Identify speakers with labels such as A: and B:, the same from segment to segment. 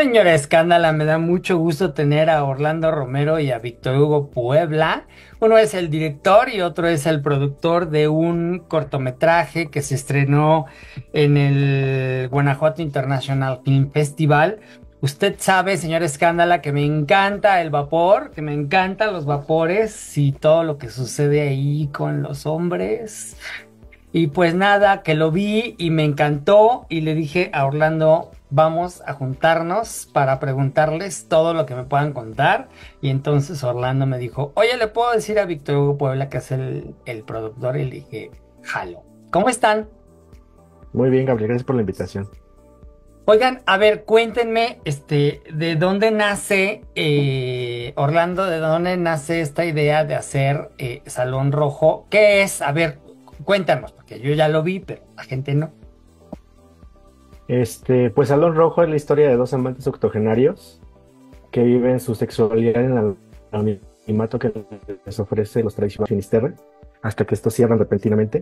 A: Señora Escándala, me da mucho gusto tener a Orlando Romero y a Víctor Hugo Puebla. Uno es el director y otro es el productor de un cortometraje que se estrenó en el Guanajuato International Film Festival. Usted sabe, señora Escándala, que me encanta el vapor, que me encantan los vapores y todo lo que sucede ahí con los hombres. Y pues nada, que lo vi y me encantó y le dije a Orlando, vamos a juntarnos para preguntarles todo lo que me puedan contar. Y entonces Orlando me dijo, oye, ¿le puedo decir a Víctor Hugo Puebla que es el productor? Y le dije, jalo. ¿Cómo están?
B: Muy bien, Gabriel, gracias por la invitación.
A: Oigan, a ver, cuéntenme, ¿de dónde nace, Orlando, de dónde nace esta idea de hacer Salón Rojo? ¿Qué es? A ver, cuéntanos, porque yo ya lo vi, pero la gente no.
B: Pues Salón Rojo es la historia de dos amantes octogenarios que viven su sexualidad en el anonimato que les ofrece los tradicionales Finisterre, hasta que estos cierran repentinamente.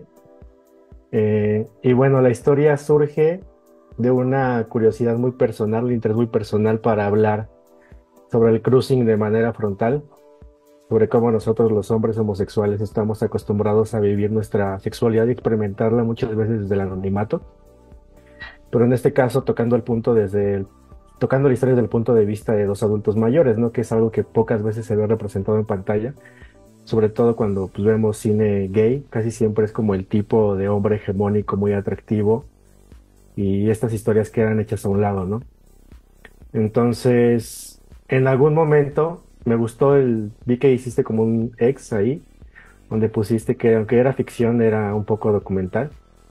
B: Y bueno, la historia surge de una curiosidad muy personal, un interés muy personal para hablar sobre el cruising de manera frontal, sobre cómo nosotros los hombres homosexuales estamos acostumbrados a vivir nuestra sexualidad y experimentarla muchas veces desde el anonimato, pero en este caso tocando la historia desde el punto de vista de dos adultos mayores, ¿no? Que es algo que pocas veces se ve representado en pantalla, sobre todo cuando pues, vemos cine gay, casi siempre es como el tipo de hombre hegemónico muy atractivo y estas historias quedan hechas a un lado, ¿no? Entonces, en algún momento me gustó vi que hiciste como un ex ahí, donde pusiste que aunque era ficción, era un poco documental.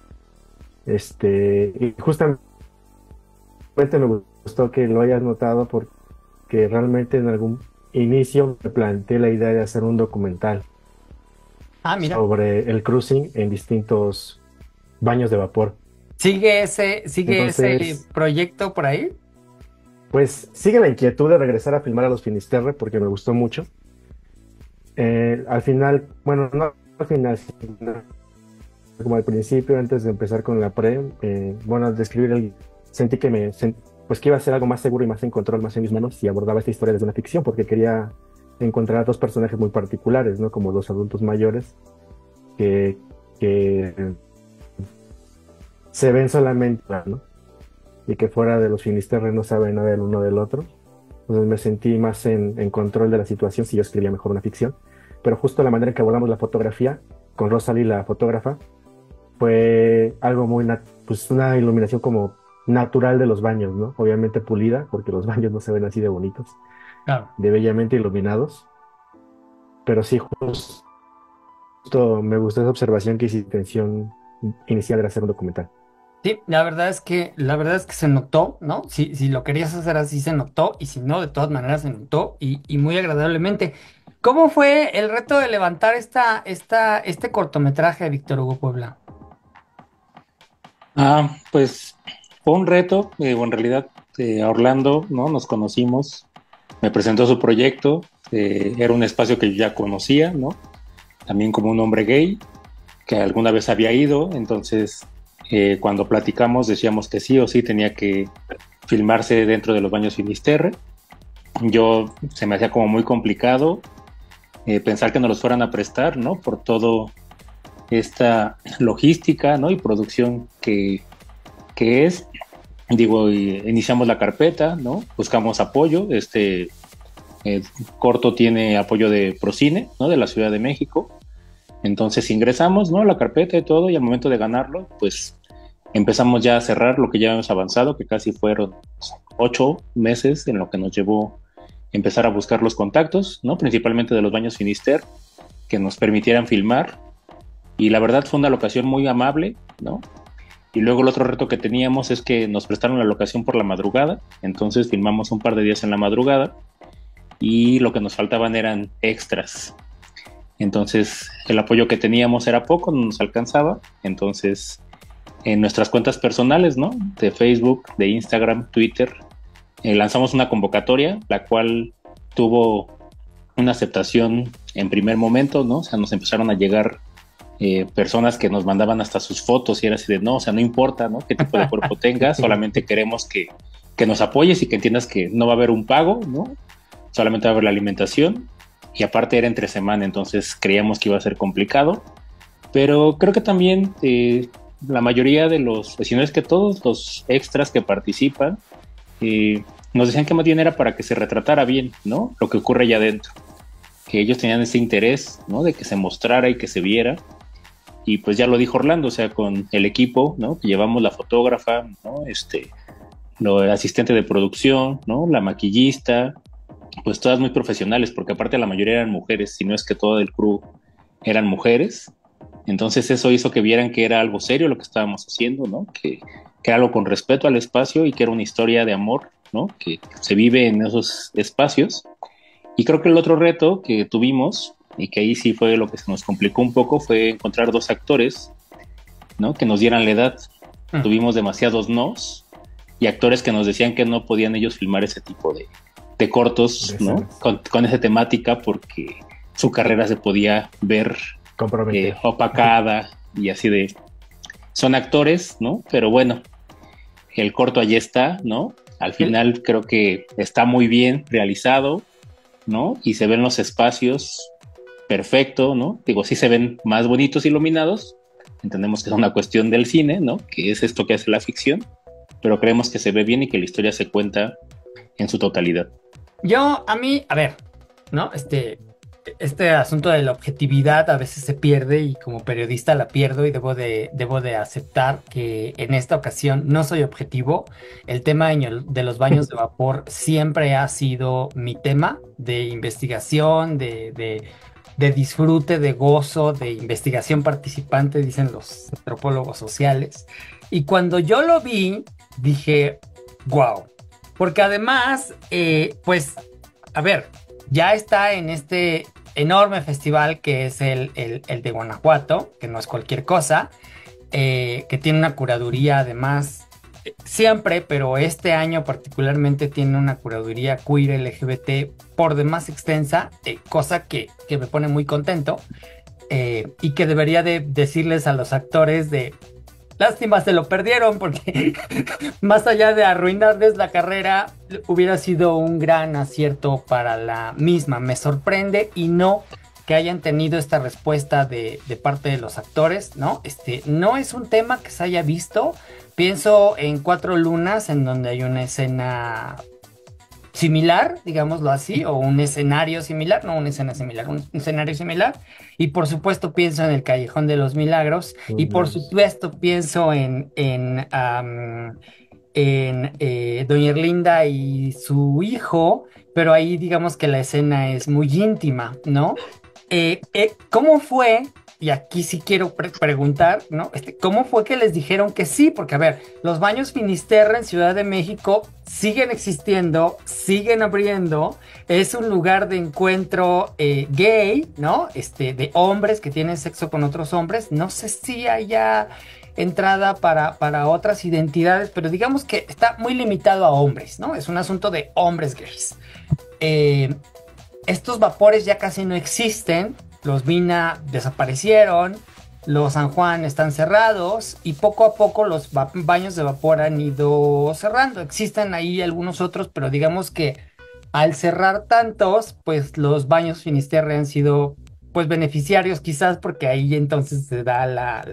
B: Y justamente me gustó que lo hayas notado porque realmente en algún inicio me planteé la idea de hacer un documental
A: Ah, mira.
B: sobre el cruising en distintos baños de vapor.
A: ¿Sigue ese
B: Entonces,
A: proyecto por ahí?
B: pues sigue la inquietud de regresar a filmar a los Finisterre porque me gustó mucho. Al final, bueno, no al final, sino como al principio, antes de empezar con la bueno, al describir sentí que pues que iba a ser algo más seguro y más en control, más en mis manos, y abordaba esta historia desde una ficción, porque quería encontrar a dos personajes muy particulares, ¿no? Como dos adultos mayores que, que se ven solamente, ¿no? Y que fuera de los Finisterre no saben nada del uno del otro. Entonces me sentí más en control de la situación si yo escribía mejor una ficción. Pero justo la manera en que abordamos la fotografía, con Rosalie, la fotógrafa, fue algo pues una iluminación como natural de los baños, ¿no? Obviamente pulida, porque los baños no se ven así de bonitos,
A: Claro.
B: de bellamente iluminados, pero sí, justo me gustó esa observación que hice intención inicial de hacer un documental.
A: Sí, la verdad es que se notó, ¿no? Si lo querías hacer así se notó, y si no, de todas maneras se notó, y muy agradablemente. ¿Cómo fue el reto de levantar este cortometraje, Víctor Hugo Puebla?
C: Pues fue un reto, o en realidad a Orlando, ¿no? Nos conocimos, me presentó su proyecto, era un espacio que yo ya conocía, ¿no? También como un hombre gay, que alguna vez había ido, entonces cuando platicamos decíamos que sí o sí tenía que filmarse dentro de los baños Finisterre. Se me hacía como muy complicado pensar que nos los fueran a prestar, ¿no? Por todo esta logística, ¿no? Y producción que es. Digo, iniciamos la carpeta, ¿no? Buscamos apoyo. Eh, corto tiene apoyo de Procine, ¿no? De la Ciudad de México. Entonces ingresamos, ¿no? La carpeta y todo, y al momento de ganarlo, pues empezamos ya a cerrar lo que ya hemos avanzado, que casi fueron 8 meses en lo que nos llevó empezar a buscar los contactos, ¿no? Principalmente de los baños Finister, que nos permitieran filmar. Y la verdad fue una locación muy amable, ¿no? Y luego el otro reto que teníamos es que nos prestaron la locación por la madrugada, entonces filmamos un par de días en la madrugada y lo que nos faltaban eran extras. Entonces el apoyo que teníamos era poco, no nos alcanzaba, entonces en nuestras cuentas personales, ¿no? De Facebook, de Instagram, Twitter, lanzamos una convocatoria, la cual tuvo una aceptación en primer momento, ¿no? O sea, nos empezaron a llegar personas que nos mandaban hasta sus fotos y era así de, no, o sea, no importa, ¿no? Qué tipo de cuerpo tengas, solamente queremos que nos apoyes y que entiendas que no va a haber un pago, ¿no? Solamente va a haber la alimentación, y aparte era entre semana, entonces creíamos que iba a ser complicado, pero creo que también la mayoría de los, si no es que todos los extras que participan, nos decían que más bien era para que se retratara bien, ¿no? Lo que ocurre allá adentro, que ellos tenían ese interés, ¿no? De que se mostrara y que se viera. Y pues ya lo dijo Orlando, o sea, con el equipo, ¿no? Que llevamos la fotógrafa, ¿no? El asistente de producción, ¿no? La maquillista, pues todas muy profesionales, porque aparte la mayoría eran mujeres, si no es que todo el crew eran mujeres. Entonces eso hizo que vieran que era algo serio lo que estábamos haciendo, ¿no? Que era algo con respeto al espacio y que era una historia de amor, ¿no? Que se vive en esos espacios. Y creo que el otro reto que tuvimos, y que ahí sí fue lo que se nos complicó un poco, fue encontrar 2 actores, ¿no? Que nos dieran la edad. Tuvimos demasiados nos, y actores que nos decían que no podían ellos filmar ese tipo de cortos, ¿no? Con esa temática, porque su carrera se podía ver opacada, y así de... Son actores, ¿no? Pero bueno, el corto allí está, ¿no? Al final creo que está muy bien realizado, ¿no? Y se ven los espacios perfecto, ¿no? Digo, sí se ven más bonitos iluminados. Entendemos que es una cuestión del cine, ¿no? Que es esto que hace la ficción, pero creemos que se ve bien y que la historia se cuenta en su totalidad.
A: A ver, ¿no? Este asunto de la objetividad a veces se pierde, y como periodista la pierdo, y debo de aceptar que en esta ocasión no soy objetivo. El tema de los baños de vapor siempre ha sido mi tema de investigación, de disfrute, de gozo, de investigación participante, dicen los antropólogos sociales. Y cuando yo lo vi, dije, wow. Porque además, pues, a ver, ya está en este enorme festival que es el de Guanajuato, que no es cualquier cosa, que tiene una curaduría además siempre, pero este año particularmente tiene una curaduría queer LGBT por demás extensa, cosa que me pone muy contento, y que debería de decirles a los actores de... Lástima, se lo perdieron, porque más allá de arruinarles la carrera, hubiera sido un gran acierto para la misma. Me sorprende, y no que hayan tenido esta respuesta de parte de los actores, ¿no? No es un tema que se haya visto. Pienso en Cuatro Lunas, en donde hay una escena similar, digámoslo así, o un escenario similar, no una escena similar, un escenario similar. Y por supuesto pienso en El Callejón de los Milagros, y por supuesto pienso en Doña Erlinda y su hijo, pero ahí digamos que la escena es muy íntima, ¿no? ¿Cómo fue? Y aquí sí quiero preguntar, ¿no? ¿Cómo fue que les dijeron que sí? Porque, a ver, los baños Finisterre en Ciudad de México siguen existiendo, siguen abriendo. Es un lugar de encuentro gay, ¿no? De hombres que tienen sexo con otros hombres. No sé si haya entrada para otras identidades, pero digamos que está muy limitado a hombres, ¿no? Es un asunto de hombres gays. Estos vapores ya casi no existen. Los Vina desaparecieron, los San Juan están cerrados, y poco a poco los baños de vapor han ido cerrando. Existen ahí algunos otros, pero digamos que al cerrar tantos, pues los baños Finisterre han sido pues beneficiarios, quizás porque ahí entonces se da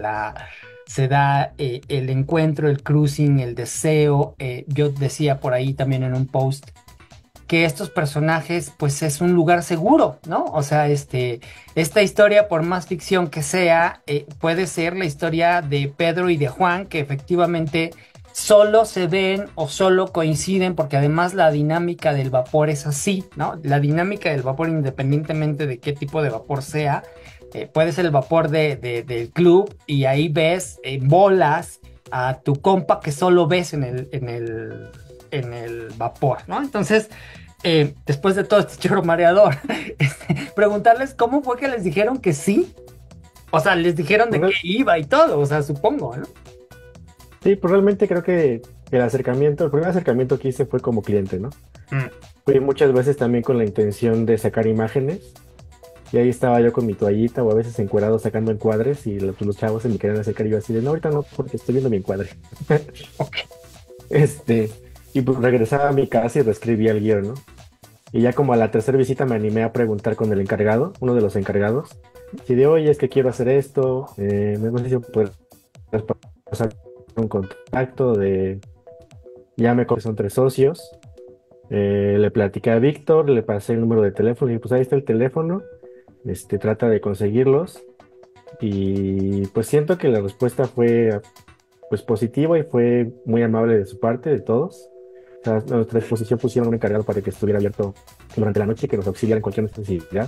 A: el encuentro, el cruising, el deseo. Yo decía por ahí también en un post que estos personajes, pues es un lugar seguro, ¿no? O sea, esta historia, por más ficción que sea, puede ser la historia de Pedro y de Juan, que efectivamente solo se ven o solo coinciden, porque además la dinámica del vapor es así, ¿no? La dinámica del vapor, independientemente de qué tipo de vapor sea, puede ser el vapor del club, y ahí ves bolas a tu compa que solo ves en el vapor, ¿no? Entonces, después de todo este chorro mareador, preguntarles cómo fue que les dijeron que sí. O sea, les dijeron de qué iba y todo, o sea, supongo, ¿no?
B: Sí, pues realmente creo que el primer acercamiento que hice fue como cliente, ¿no? Fui muchas veces también con la intención de sacar imágenes, y ahí estaba yo con mi toallita, o a veces encuadrado sacando encuadres, y los chavos se me querían acercar, y yo así de, no, ahorita no, porque estoy viendo mi encuadre.
A: Ok.
B: Y pues regresaba a mi casa y reescribía el guión, ¿no? Y ya como a la tercera visita me animé a preguntar con el encargado, uno de los encargados, si de oye, es que quiero hacer esto, no sé si puedes pasar un contacto de, ya me son tres socios, le platiqué a Víctor, le pasé el número de teléfono y pues ahí está el teléfono, trata de conseguirlos y pues siento que la respuesta fue pues positiva y fue muy amable de su parte, de todos. O sea, a nuestra exposición pusieron un encargado para que estuviera abierto durante la noche y que nos auxiliara en cualquier necesidad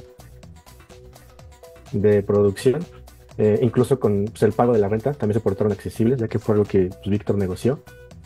B: de producción. Incluso con pues, el pago de la renta también se portaron accesibles, ya que fue lo que pues, Víctor negoció.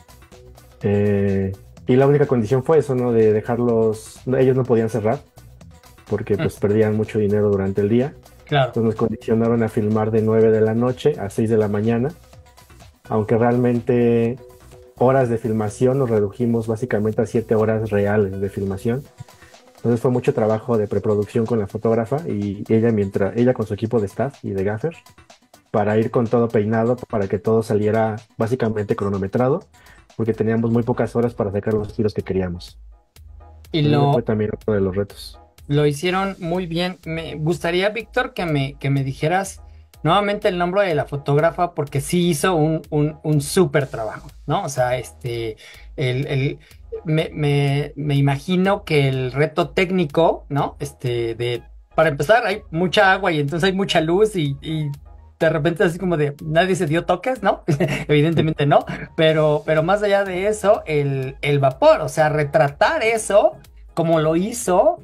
B: Y la única condición fue eso, ¿no? De dejarlos, ellos no podían cerrar porque
A: Mm,
B: pues perdían mucho dinero durante el día.
A: claro.
B: Entonces nos condicionaron a filmar de 9 de la noche a 6 de la mañana, aunque realmente horas de filmación nos redujimos básicamente a 7 horas reales de filmación. Entonces fue mucho trabajo de preproducción con la fotógrafa y ella con su equipo de staff y de gaffer para ir con todo peinado para que todo saliera básicamente cronometrado, porque teníamos muy pocas horas para sacar los tiros que queríamos.
A: Y
B: Entonces fue también otro de los retos.
A: lo hicieron muy bien. Me gustaría, Víctor, que me dijeras nuevamente el nombre de la fotógrafa, porque sí hizo un súper trabajo, ¿no? O sea, el, el- me imagino que el reto técnico, ¿no? Para empezar, hay mucha agua y entonces hay mucha luz y de repente así como de nadie se dio toques, ¿no? Evidentemente no, pero más allá de eso, el vapor, o sea, retratar eso como lo hizo,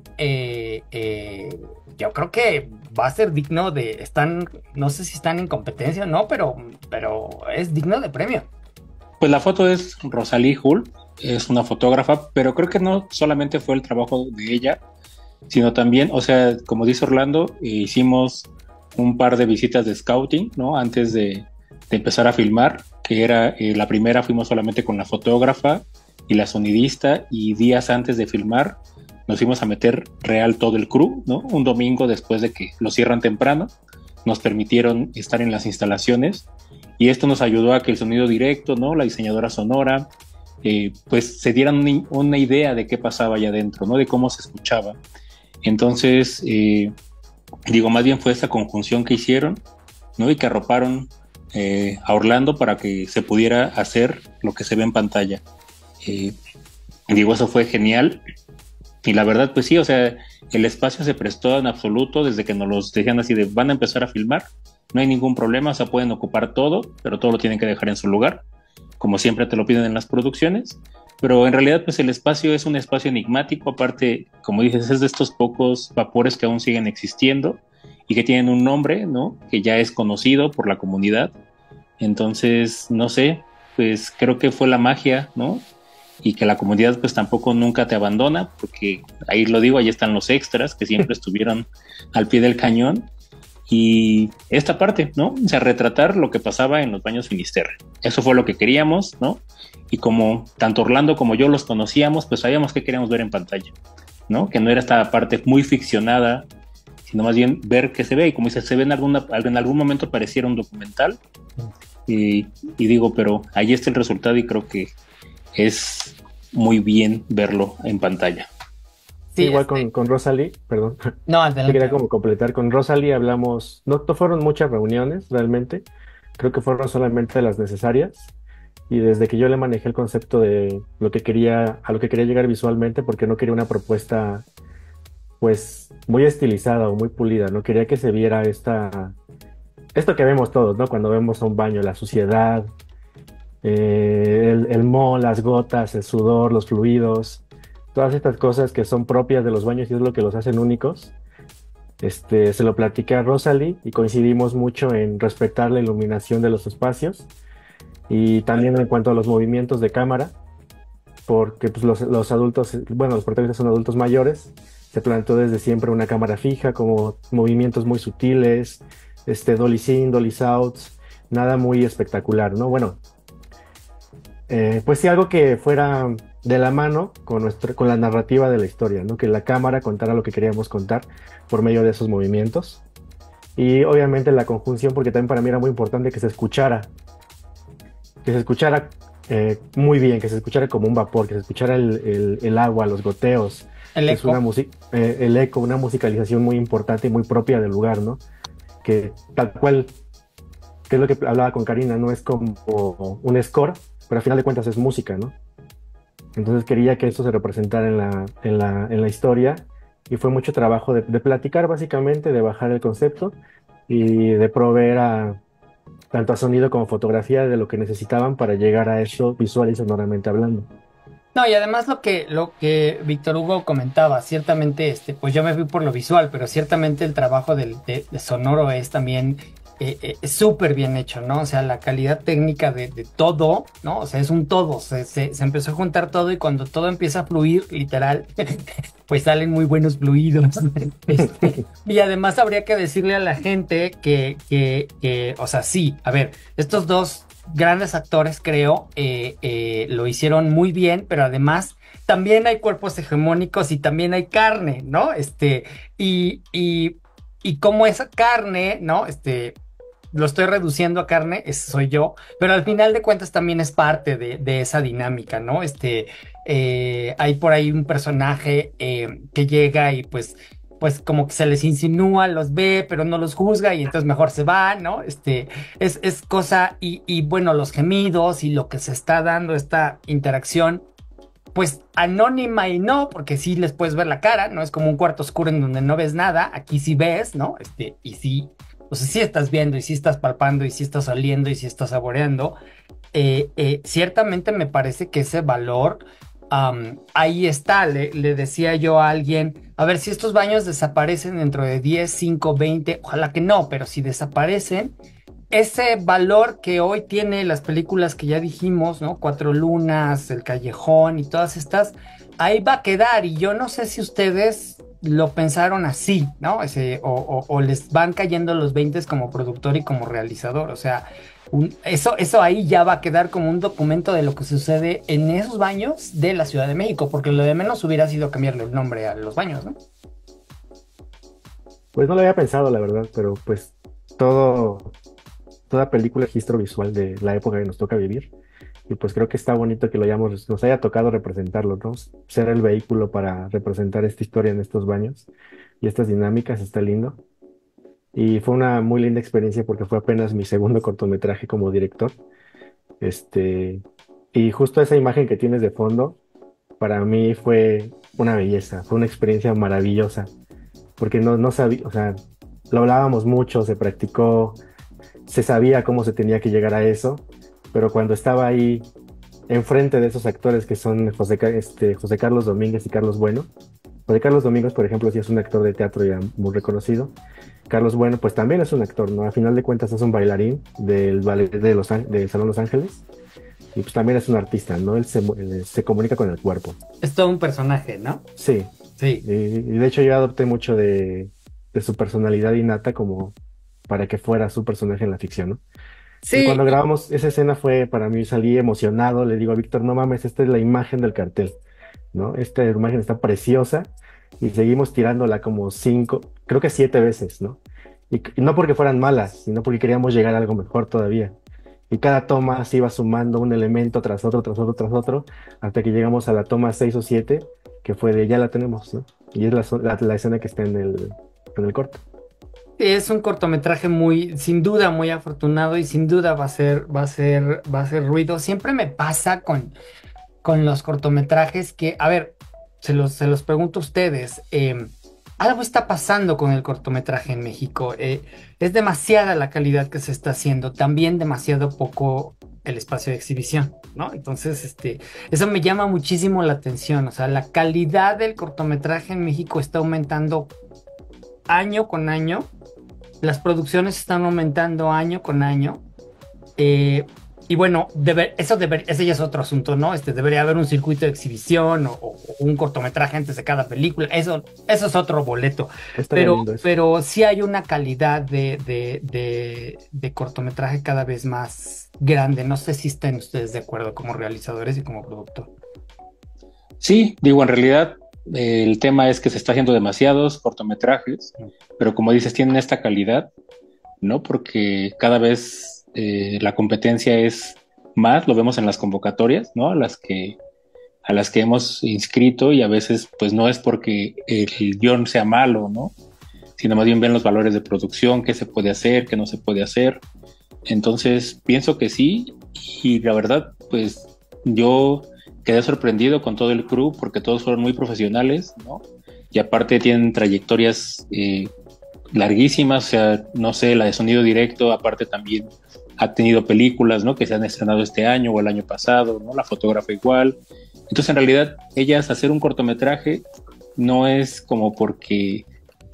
A: yo creo que va a ser digno no sé si están en competencia o no, pero es digno de premio.
C: Pues la foto es Rosalie Hull, es una fotógrafa, pero creo que no solamente fue el trabajo de ella, sino también, o sea, como dice Orlando, hicimos un par de visitas de scouting, ¿no? Antes de empezar a filmar, que era la primera fuimos solamente con la fotógrafa y la sonidista, y días antes de filmar nos fuimos a meter real todo el crew, ¿no? Un domingo después de que lo cierran temprano, nos permitieron estar en las instalaciones y esto nos ayudó a que el sonido directo, ¿no? La diseñadora sonora, pues se dieran una idea de qué pasaba allá adentro, ¿no? De cómo se escuchaba. Entonces, digo, más bien fue esta conjunción que hicieron, ¿no? Y que arroparon a Orlando para que se pudiera hacer lo que se ve en pantalla. Eh, Digo, eso fue genial. Y la verdad, pues sí, o sea, el espacio se prestó en absoluto desde que nos los decían así de van a empezar a filmar, no hay ningún problema, o sea, pueden ocupar todo, pero todo lo tienen que dejar en su lugar, como siempre te lo piden en las producciones. Pero en realidad, pues el espacio es un espacio enigmático, aparte, como dices, es de estos pocos vapores que aún siguen existiendo y que tienen un nombre, ¿no? Que ya es conocido por la comunidad. Entonces, no sé, pues creo que fue la magia, ¿no? Y que la comunidad pues tampoco nunca te abandona, porque ahí lo digo, ahí están los extras que siempre estuvieron al pie del cañón. Y esta parte, ¿no? O sea, retratar lo que pasaba en los baños Finisterre. Eso fue lo que queríamos, ¿no? Y como tanto Orlando como yo los conocíamos, pues sabíamos qué queríamos ver en pantalla, ¿no? Que no era esta parte muy ficcionada, sino más bien ver qué se ve. Y como dice, se ve en algún momento pareciera un documental. Y digo, pero ahí está el resultado y creo que es muy bien verlo en pantalla.
B: Sí,
A: Sí,
B: igual con Rosalie, perdón.
A: no,
B: Sí, quería
A: adelante.
B: como completar. Con Rosalie hablamos, no fueron muchas reuniones realmente, creo que fueron solamente las necesarias. Y desde que yo le manejé el concepto de lo que quería, a lo que quería llegar visualmente, porque no quería una propuesta pues muy estilizada o muy pulida, no quería que se viera esto que vemos todos, ¿no? Cuando vemos a un baño, la suciedad, el moho, las gotas, el sudor, los fluidos, todas estas cosas que son propias de los baños y es lo que los hacen únicos. Se lo platiqué a Rosalie y coincidimos mucho en respetar la iluminación de los espacios y también en cuanto a los movimientos de cámara, porque pues, los adultos, bueno, los protagonistas son adultos mayores, se planteó desde siempre una cámara fija, como movimientos muy sutiles, dollies in, dollies out, nada muy espectacular, ¿no? Bueno, pues sí, algo que fuera de la mano con la narrativa de la historia, ¿no? Que la cámara contara lo que queríamos contar por medio de esos movimientos. Y obviamente la conjunción, porque también para mí era muy importante que se escuchara muy bien, que se escuchara como un vapor, que se escuchara el agua, los goteos,
A: El
B: que es una
A: eco.
B: música, el eco, una musicalización muy importante y muy propia del lugar, ¿no? Que tal cual, que es lo que hablaba con Karina, no es como un score, pero al final de cuentas es música, ¿no? Entonces quería que eso se representara en la historia y fue mucho trabajo de platicar básicamente, de bajar el concepto y de proveer tanto a sonido como fotografía de lo que necesitaban para llegar a eso visual y sonoramente hablando.
A: No, y además lo que Víctor Hugo comentaba, ciertamente, pues yo me fui por lo visual, pero ciertamente el trabajo de sonoro es también súper bien hecho, ¿no? O sea, la calidad técnica de todo, ¿no? O sea, es un todo, se empezó a juntar todo y cuando todo empieza a fluir, literal, pues salen muy buenos fluidos. Y además habría que decirle a la gente que, o sea, sí, a ver, estos dos grandes actores, creo, lo hicieron muy bien, pero además también hay cuerpos hegemónicos y también hay carne, ¿no? Y como esa carne, ¿no? Lo estoy reduciendo a carne, ese soy yo, pero al final de cuentas también es parte de esa dinámica, ¿no? Hay por ahí un personaje que llega y pues como que se les insinúa, los ve, pero no los juzga y entonces mejor se va, ¿no? Es cosa, y bueno, los gemidos y lo que se está dando, esta interacción, pues anónima y no, porque sí les puedes ver la cara, no es como un cuarto oscuro en donde no ves nada, aquí sí ves, ¿no? Y sí, o sea, sí estás viendo y sí estás palpando y sí estás oliendo y sí estás saboreando. Ciertamente me parece que ese valor ahí está. Le decía yo a alguien, a ver si estos baños desaparecen dentro de 10 5 20 ojalá que no, pero si desaparecen, ese valor que hoy tiene las películas que ya dijimos, ¿no? Cuatro Lunas, El Callejón y todas estas, ahí va a quedar. Y yo no sé si ustedes lo pensaron así, ¿no? O les van cayendo los 20 como productor y como realizador. O sea, eso ahí ya va a quedar como un documento de lo que sucede en esos baños de la Ciudad de México, porque lo de menos hubiera sido cambiarle el nombre a los baños, ¿no?
B: Pues no lo había pensado, la verdad, pero pues todo, toda película es registro visual de la época que nos toca vivir. Y pues creo que está bonito que nos haya tocado representarlo, ¿no? Ser el vehículo para representar esta historia en estos baños y estas dinámicas, está lindo. Y fue una muy linda experiencia porque fue apenas mi segundo cortometraje como director. Este, y justo esa imagen que tienes de fondo, para mí fue una belleza, fue una experiencia maravillosa, porque no sabía, o sea, lo hablábamos mucho, se practicó, se sabía cómo se tenía que llegar a eso, pero cuando estaba ahí enfrente de esos actores que son José Carlos Domínguez y Carlos Bueno. José Carlos Domínguez, por ejemplo, sí es un actor de teatro ya muy reconocido. Carlos Bueno, pues también es un actor, ¿no? A final de cuentas es un bailarín del ballet del Salón Los Ángeles y pues también es un artista, ¿no? Él se comunica con el cuerpo.
A: Es todo un personaje, ¿no?
B: Sí,
A: Sí.
B: y de hecho yo adopté mucho de su personalidad innata como para que fuera su personaje en la ficción, ¿no? Y
A: Sí,
B: cuando grabamos esa escena fue para mí, salí emocionado, le digo a Víctor, no mames, esta es la imagen del cartel, ¿no? Esta imagen está preciosa y seguimos tirándola como 5, creo que 7 veces, ¿no? Y no porque fueran malas, sino porque queríamos llegar a algo mejor todavía. Y cada toma se iba sumando un elemento tras otro, tras otro, tras otro, hasta que llegamos a la toma 6 o 7, que fue de ya la tenemos, ¿no? Y es la escena que está en el corto.
A: es un cortometraje muy, sin duda, muy afortunado y sin duda va a ser ruido. Siempre me pasa con los cortometrajes que, a ver, se los pregunto a ustedes. Algo está pasando con el cortometraje en México. Es demasiada la calidad que se está haciendo, también demasiado poco el espacio de exhibición, ¿no? Entonces, eso me llama muchísimo la atención. O sea, la calidad del cortometraje en México está aumentando año con año. Las producciones están aumentando año con año. eh, y bueno, ese ya es otro asunto, ¿no? Debería haber un circuito de exhibición o un cortometraje antes de cada película. Eso es otro boleto.
B: Estaría
A: Pero,
B: lindo eso.
A: pero sí hay una calidad de cortometraje cada vez más grande. No sé si estén ustedes de acuerdo como realizadores y como productor.
C: Sí, digo, en realidad el tema es que se está haciendo demasiados cortometrajes, pero como dices, tienen esta calidad, ¿no? Porque cada vez la competencia es más, lo vemos en las convocatorias, ¿no? A las que hemos inscrito, y a veces pues no es porque el guión sea malo, ¿no? Sino más bien ven los valores de producción, qué se puede hacer, qué no se puede hacer. Entonces pienso que sí, y la verdad pues yo quedé sorprendido con todo el crew porque todos fueron muy profesionales, ¿no? Y aparte tienen trayectorias larguísimas, o sea, no sé, la de sonido directo, aparte también ha tenido películas, ¿no? Que se han estrenado este año o el año pasado, ¿no? La fotógrafa igual. Entonces, en realidad, ellas hacer un cortometraje no es como porque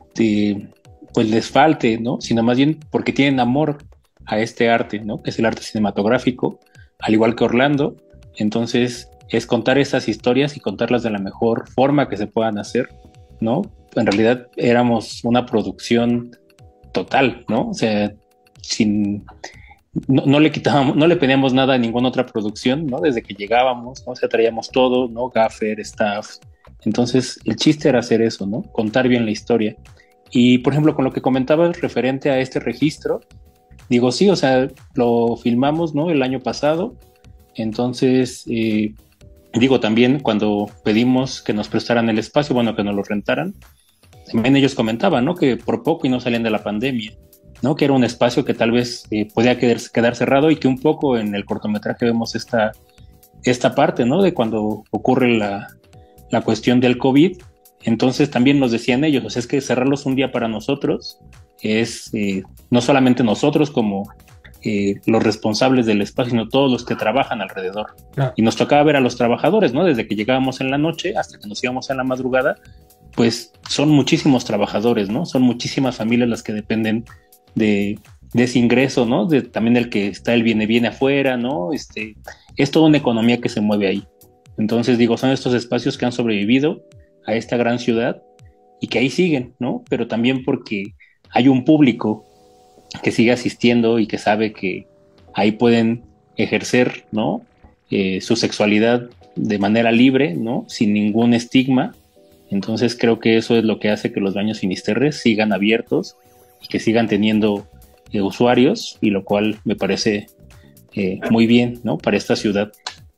C: pues les falte, ¿no? Sino más bien porque tienen amor a este arte, ¿no? Que es el arte cinematográfico, al igual que Orlando. Entonces, es contar esas historias y contarlas de la mejor forma que se puedan hacer, ¿no? En realidad éramos una producción total, ¿no? O sea, sin, no le quitábamos, no le pedíamos nada a ninguna otra producción, ¿no? Desde que llegábamos, ¿no? O sea, traíamos todo, ¿no? Gaffer, staff. Entonces, el chiste era hacer eso, ¿no? Contar bien la historia. Y, por ejemplo, con lo que comentabas referente a este registro, digo, sí, o sea, lo filmamos, ¿no? El año pasado. Entonces, digo, también cuando pedimos que nos prestaran el espacio, bueno, que nos lo rentaran, también ellos comentaban, ¿no? Que por poco y no salían de la pandemia, ¿no? Que era un espacio que tal vez podía quedar cerrado, y que un poco en el cortometraje vemos esta parte, ¿no? De cuando ocurre la cuestión del COVID. Entonces también nos decían ellos, o sea, es que cerrarlos un día para nosotros es no solamente nosotros como los responsables del espacio, sino todos los que trabajan alrededor.
A: Claro.
C: Y nos tocaba ver a los trabajadores, ¿no? Desde que llegábamos en la noche hasta que nos íbamos en la madrugada, pues son muchísimos trabajadores, ¿no? Son muchísimas familias las que dependen de ese ingreso, ¿no? También del que está el viene afuera, ¿no? Es toda una economía que se mueve ahí. Entonces, digo, son estos espacios que han sobrevivido a esta gran ciudad y que ahí siguen, ¿no? Pero también porque hay un público que sigue asistiendo y que sabe que ahí pueden ejercer, ¿no? Su sexualidad de manera libre, ¿no? Sin ningún estigma. Entonces creo que eso es lo que hace que los baños Finisterre sigan abiertos y que sigan teniendo usuarios, y lo cual me parece muy bien, ¿no? Para esta ciudad.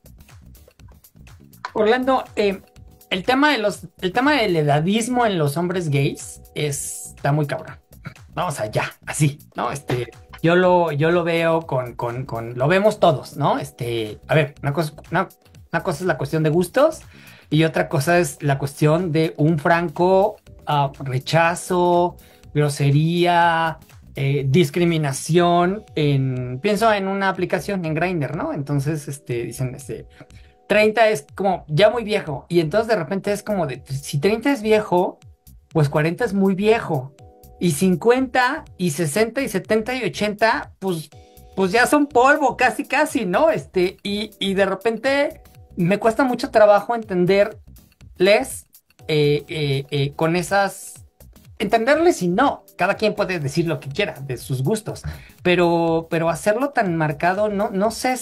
A: Orlando, el tema del edadismo en los hombres gays está muy cabrón. No, o sea, ya, así, ¿no? Yo lo veo lo vemos todos, ¿no? A ver, una cosa es la cuestión de gustos, y otra cosa es la cuestión de un franco rechazo, grosería, discriminación pienso en una aplicación en Grindr, ¿no? Entonces, dicen, 30 es como ya muy viejo, y entonces de repente es como de, si 30 es viejo, pues 40 es muy viejo, y 50 y 60 y 70 y 80, pues ya son polvo, casi, casi, ¿no? Y de repente me cuesta mucho trabajo entenderles con entenderles, y no, cada quien puede decir lo que quiera de sus gustos, pero hacerlo tan marcado, no sé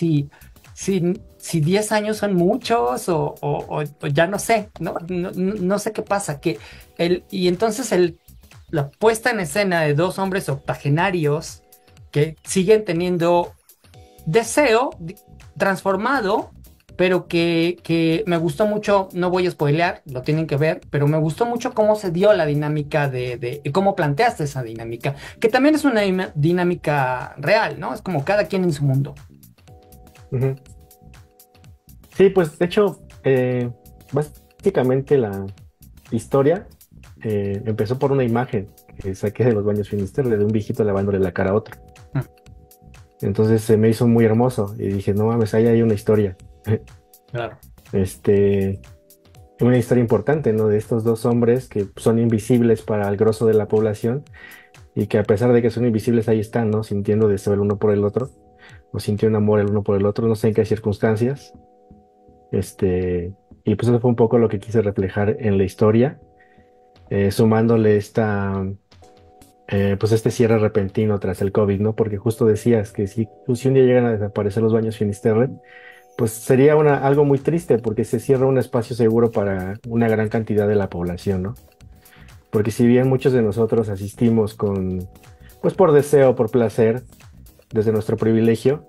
A: si 10 años son muchos o ya no sé, no sé qué pasa, y entonces la puesta en escena de dos hombres octogenarios que siguen teniendo deseo transformado, pero que me gustó mucho. No voy a spoilear, lo tienen que ver, pero me gustó mucho cómo se dio la dinámica de cómo planteaste esa dinámica, que también es una dinámica real, ¿no? Es como cada quien en su mundo.
B: Uh-huh. Sí, pues de hecho, básicamente la historia empezó por una imagen que saqué de los baños Finisterre de un viejito lavándole la cara a otro. Entonces se me hizo muy hermoso y dije, no mames, ahí hay una historia.
A: Claro.
B: Una historia importante, ¿no? De estos dos hombres que son invisibles para el grosso de la población, y que a pesar de que son invisibles, ahí están, ¿no? Sintiendo deseo el uno por el otro, o sintiendo amor el uno por el otro, no sé en qué circunstancias. Y pues eso fue un poco lo que quise reflejar en la historia, sumándole pues este cierre repentino tras el COVID, ¿no? Porque justo decías que si un día llegan a desaparecer los baños Finisterre, pues sería algo muy triste, porque se cierra un espacio seguro para una gran cantidad de la población, ¿no? Porque si bien muchos de nosotros asistimos pues por deseo, por placer, desde nuestro privilegio,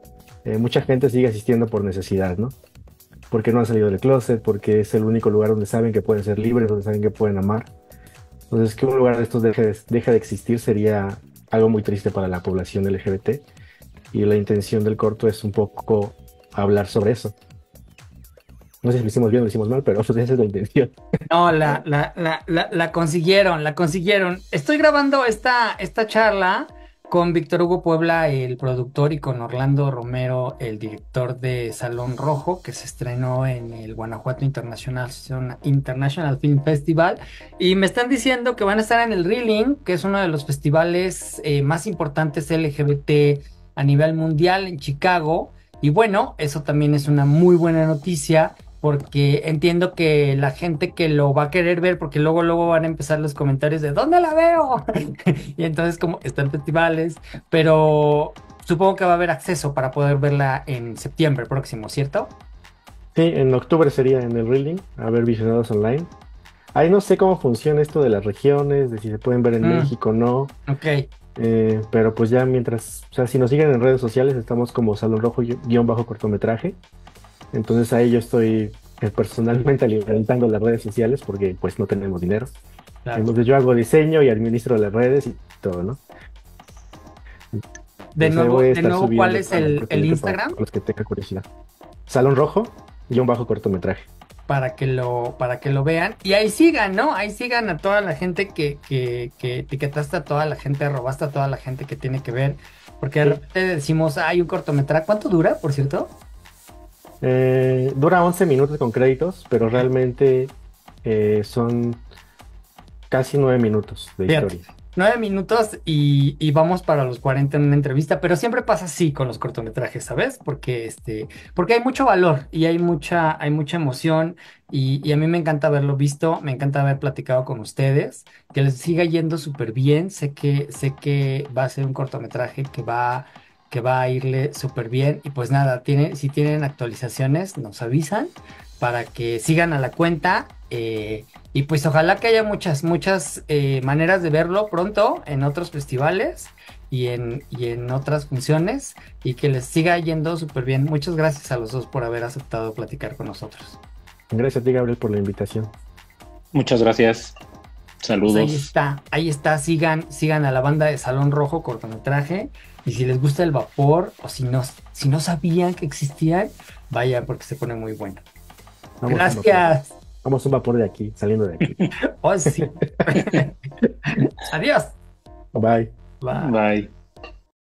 B: mucha gente sigue asistiendo por necesidad, ¿no? Porque no han salido del closet, porque es el único lugar donde saben que pueden ser libres, donde saben que pueden amar. Entonces, que un lugar de estos deje de existir sería algo muy triste para la población LGBT. Y la intención del corto es un poco hablar sobre eso. No sé si lo hicimos bien o lo hicimos mal, pero esa es la intención.
A: No, la consiguieron, la consiguieron. Estoy grabando esta charla con Víctor Hugo Puebla, el productor, y con Orlando Romero, el director de Salón Rojo, que se estrenó en el Guanajuato International Film Festival. Y me están diciendo que van a estar en el Reeling, que es uno de los festivales más importantes LGBT a nivel mundial en Chicago. Y bueno, eso también es una muy buena noticia porque entiendo que la gente que lo va a querer ver, porque luego van a empezar los comentarios de ¿dónde la veo? Y entonces como están festivales, pero supongo que va a haber acceso para poder verla en septiembre próximo, ¿cierto?
B: Sí, en octubre sería en el Reeling, a ver visionados online. Ahí no sé cómo funciona esto de las regiones, de si se pueden ver en
A: Mm,
B: México o no.
A: ok,
B: Pero pues ya mientras, o sea, si nos siguen en redes sociales, estamos como Salón Rojo guión bajo cortometraje. Entonces ahí yo estoy personalmente alimentando las redes sociales porque pues no tenemos dinero.
A: claro.
B: Entonces yo hago diseño y administro las redes y todo, ¿no? Entonces ahí voy a
A: De
B: estar
A: nuevo, ¿cuál
B: subiendo
A: es
B: algún
A: el
B: cortito para
A: Instagram?
B: los que tengan curiosidad. Salón Rojo guión bajo cortometraje.
A: Para que lo vean y ahí sigan, ¿no? Ahí sigan a toda la gente que etiquetaste, a toda la gente, arrobaste a toda la gente que tiene que ver, porque de
B: Sí.
A: repente decimos, hay un cortometraje, ¿cuánto dura, por cierto?
B: Dura 11 minutos con créditos, pero realmente son casi 9 minutos de
A: Fíjate,
B: historia.
A: 9 minutos y vamos para los 40 en una entrevista, pero siempre pasa así con los cortometrajes, ¿sabes? Porque porque hay mucho valor y hay mucha emoción y a mí me encanta haberlo visto, me encanta haber platicado con ustedes, que les siga yendo súper bien, sé que va a ser un cortometraje que va a irle súper bien y pues nada, si tienen actualizaciones, nos avisan para que sigan a la cuenta. Y pues ojalá que haya muchas maneras de verlo pronto en otros festivales y en otras funciones y que les siga yendo súper bien. Muchas gracias a los dos por haber aceptado platicar con nosotros.
B: Gracias a ti, Gabriel, por la invitación.
C: Muchas gracias.
A: Pues
C: Saludos.
A: ahí está, sigan a la banda de Salón Rojo cortometraje y si les gusta el vapor o si no sabían que existían, vayan porque se pone muy bueno.
B: Vamos un vapor.
A: Gracias.
B: Vamos un vapor de aquí, saliendo de aquí.
A: Oh, sí. Adiós.
B: Bye.
A: Bye.
C: Bye.